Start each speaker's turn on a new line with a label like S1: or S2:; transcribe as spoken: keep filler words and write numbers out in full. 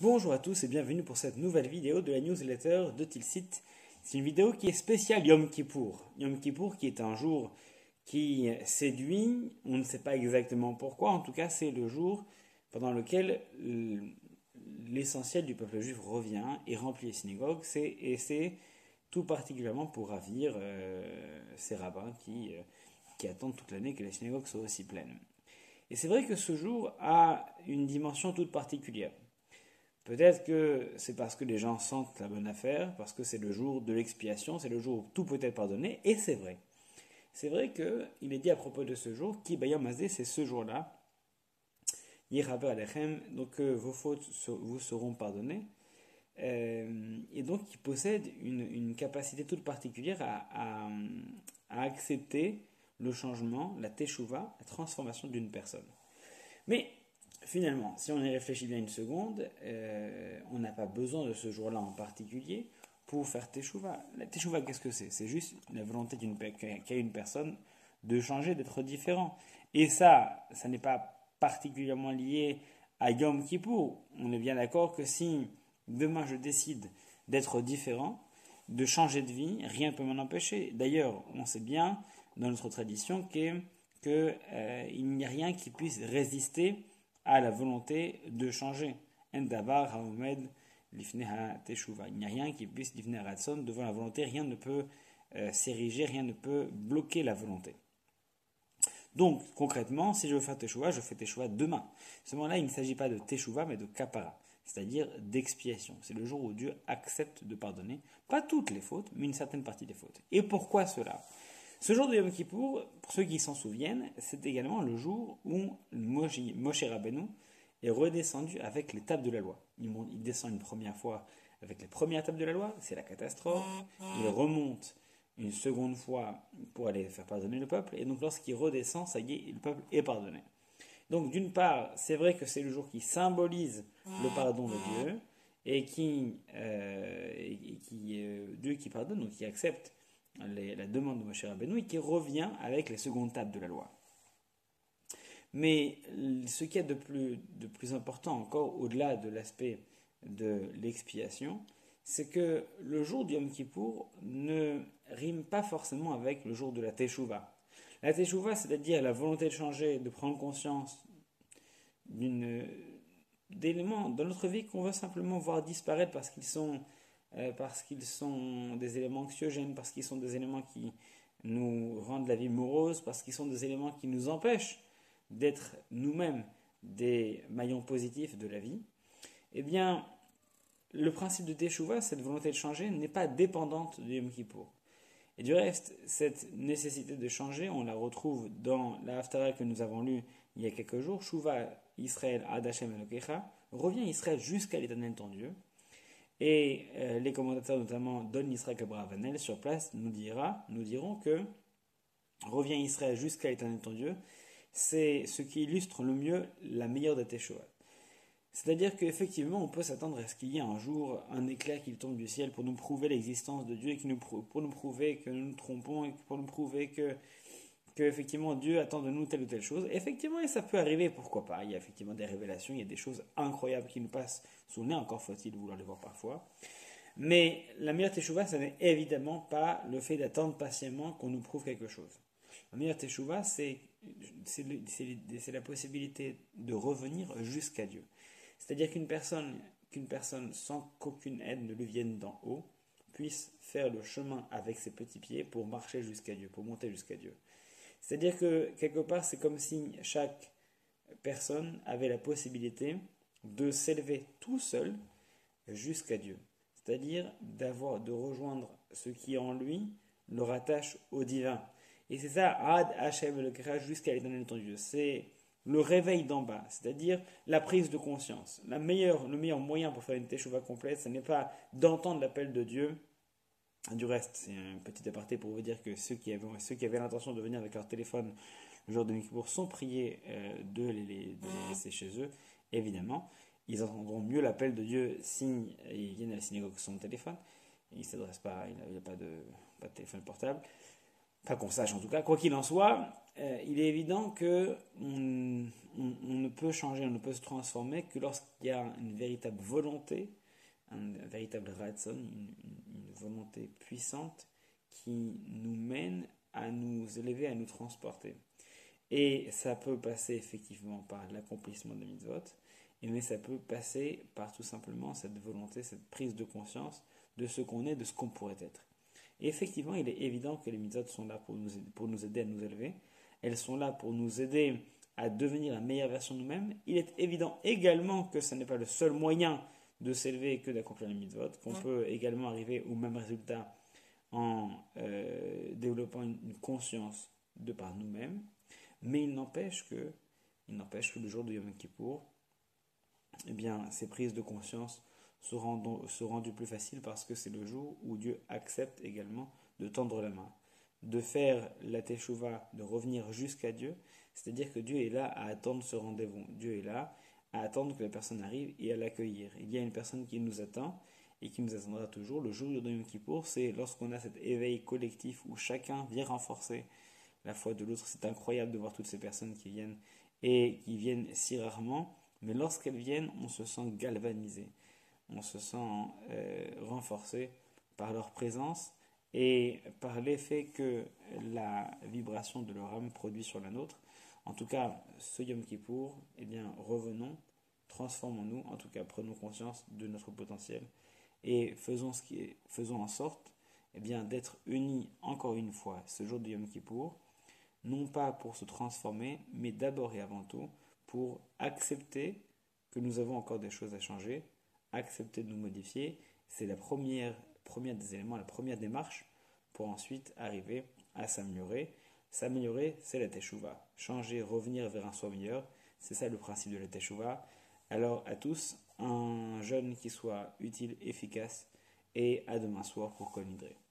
S1: Bonjour à tous et bienvenue pour cette nouvelle vidéo de la newsletter de Tilsit. C'est une vidéo qui est spéciale Yom Kippour. Yom Kippour qui est un jour qui séduit, on ne sait pas exactement pourquoi, en tout cas c'est le jour pendant lequel l'essentiel du peuple juif revient et remplit les synagogues, c'est, et c'est tout particulièrement pour ravir euh, ces rabbins qui, euh, qui attendent toute l'année que les synagogues soient aussi pleines. Et c'est vrai que ce jour a une dimension toute particulière. Peut-être que c'est parce que les gens sentent la bonne affaire, parce que c'est le jour de l'expiation, c'est le jour où tout peut être pardonné, et c'est vrai. C'est vrai qu'il est dit à propos de ce jour, Ki Bayom Hazeh, c'est ce jour-là, Yiraber Alechem, donc euh, vos fautes vous seront pardonnées, euh, et donc il possède une, une capacité toute particulière à, à, à accepter le changement, la teshuva, la transformation d'une personne. Mais finalement, si on y réfléchit bien une seconde, euh, on n'a pas besoin de ce jour-là en particulier pour faire teshuva. La teshuva, qu'est-ce que c'est? C'est juste la volonté d'une, qu'a une personne de changer, d'être différent. Et ça, ça n'est pas particulièrement lié à Yom Kippour. On est bien d'accord que si demain je décide d'être différent, de changer de vie, rien ne peut m'en empêcher. D'ailleurs, on sait bien dans notre tradition que qu'il euh, n'y a rien qui puisse résister à la volonté de changer. En davar haomed lifnei ha-teshuva. Il n'y a rien qui puisse lifnei ha-ratson devant la volonté. Rien ne peut euh, s'ériger, rien ne peut bloquer la volonté. Donc, concrètement, si je veux faire teshuva, je fais teshuva demain. À ce moment-là, il ne s'agit pas de teshuva, mais de kapara, c'est-à-dire d'expiation. C'est le jour où Dieu accepte de pardonner, pas toutes les fautes, mais une certaine partie des fautes. Et pourquoi cela? Ce jour de Yom Kippour, pour ceux qui s'en souviennent, c'est également le jour où Moshe Rabbeinu est redescendu avec les tables de la loi. Il descend une première fois avec les premières tables de la loi, c'est la catastrophe. Il remonte une seconde fois pour aller faire pardonner le peuple. Et donc lorsqu'il redescend, ça y est, le peuple est pardonné. Donc d'une part, c'est vrai que c'est le jour qui symbolise le pardon de Dieu et qui, euh, et qui euh, Dieu qui pardonne, donc qui accepte Les, la demande de Moshe Rabbeinu et qui revient avec les secondes tables de la loi. Mais ce qui est de plus, de plus important encore, au-delà de l'aspect de l'expiation, c'est que le jour du Yom Kippour ne rime pas forcément avec le jour de la Teshuvah. La Teshuvah, c'est-à-dire la volonté de changer, de prendre conscience d'une, d'éléments dans notre vie qu'on veut simplement voir disparaître parce qu'ils sont Euh, parce qu'ils sont des éléments anxiogènes, parce qu'ils sont des éléments qui nous rendent la vie morose, parce qu'ils sont des éléments qui nous empêchent d'être nous-mêmes des maillons positifs de la vie, eh bien, le principe de Teshuvah, cette volonté de changer, n'est pas dépendante de Yom Kippour. Et du reste, cette nécessité de changer, on la retrouve dans la Haftarah que nous avons lue il y a quelques jours, Shuva Israël ad Hashem Elokecha, revient Israël jusqu'à l'Éternel ton Dieu. Et euh, les commentateurs, notamment Don Yisraël Abravanel, sur place, nous, dira, nous diront que revient Israël jusqu'à l'Éternel ton Dieu, c'est ce qui illustre le mieux la meilleure des Teshuvah. C'est-à-dire qu'effectivement, on peut s'attendre à ce qu'il y ait un jour un éclair qui tombe du ciel pour nous prouver l'existence de Dieu, et qui nous, pour nous prouver que nous nous trompons, et pour nous prouver que, que effectivement Dieu attend de nous telle ou telle chose. Effectivement, et ça peut arriver, pourquoi pas. Il y a effectivement des révélations, il y a des choses incroyables qui nous passent sous le nez, encore faut-il vouloir les voir parfois. Mais la meilleure teshuva, ce n'est évidemment pas le fait d'attendre patiemment qu'on nous prouve quelque chose. La meilleure teshuva, c'est, c'est, c'est, c'est la possibilité de revenir jusqu'à Dieu. C'est-à-dire qu'une personne, qu'une personne sans qu'aucune aide ne lui vienne d'en haut puisse faire le chemin avec ses petits pieds pour marcher jusqu'à Dieu, pour monter jusqu'à Dieu. C'est-à-dire que quelque part, c'est comme si chaque personne avait la possibilité de s'élever tout seul jusqu'à Dieu. C'est-à-dire d'avoir, de rejoindre ce qui en lui le rattache au divin. Et c'est ça, Ad Hashem le Kra, jusqu'à l'éternel ton Dieu. C'est le réveil d'en bas, c'est-à-dire la prise de conscience. La meilleure, le meilleur moyen pour faire une teshuva complète, ce n'est pas d'entendre l'appel de Dieu. Du reste, c'est un petit aparté pour vous dire que ceux qui avaient, ceux qui avaient l'intention de venir avec leur téléphone le jour de Yom Kippour sont priés euh, de, les, de les laisser chez eux, évidemment. Ils entendront mieux l'appel de Dieu s'ils viennent à la synagogue sans téléphone. Ils ne s'adressent pas, il n'y a pas de, pas de téléphone portable. enfin qu'on sache en tout cas, quoi qu'il en soit, euh, il est évident que on, on- on ne peut changer, on ne peut se transformer que lorsqu'il y a une véritable volonté, un, un véritable ratson, une, une- une volonté puissante qui nous mène à nous élever, à nous transporter. Et ça peut passer effectivement par l'accomplissement de mitzvot, mais ça peut passer par tout simplement cette volonté, cette prise de conscience de ce qu'on est, de ce qu'on pourrait être. Et effectivement, il est évident que les mitzvot sont là pour nous, pour nous aider à nous élever. Elles sont là pour nous aider à devenir la meilleure version de nous-mêmes. Il est évident également que ce n'est pas le seul moyen de s'élever que d'accomplir les mitzvot, qu'on peut également arriver au même résultat en euh, développant une, une conscience de par nous-mêmes. Mais il n'empêche que, il n'empêche que le jour de Yom Kippour, eh bien, ces prises de conscience seront, seront rendues plus faciles parce que c'est le jour où Dieu accepte également de tendre la main, de faire la teshuva, de revenir jusqu'à Dieu. C'est-à-dire que Dieu est là à attendre ce rendez-vous. Dieu est là à attendre que la personne arrive et à l'accueillir. Il y a une personne qui nous attend et qui nous attendra toujours. Le jour de Yom Kippour, c'est lorsqu'on a cet éveil collectif où chacun vient renforcer la foi de l'autre. C'est incroyable de voir toutes ces personnes qui viennent et qui viennent si rarement, mais lorsqu'elles viennent, on se sent galvanisé, on se sent euh, renforcé par leur présence et par l'effet que la vibration de leur âme produit sur la nôtre. En tout cas, ce Yom Kippour, eh bien, revenons, transformons-nous, en tout cas, prenons conscience de notre potentiel et faisons, ce qui est, faisons en sorte eh bien, d'être unis encore une fois ce jour de Yom Kippour, non pas pour se transformer, mais d'abord et avant tout pour accepter que nous avons encore des choses à changer, accepter de nous modifier. C'est la première, première des éléments, la première démarche pour ensuite arriver à s'améliorer. S'améliorer, c'est la teshuva. Changer, revenir vers un soi meilleur, c'est ça le principe de la teshuva. Alors à tous, un jeûne qui soit utile, efficace, et à demain soir pour Kol Nidre.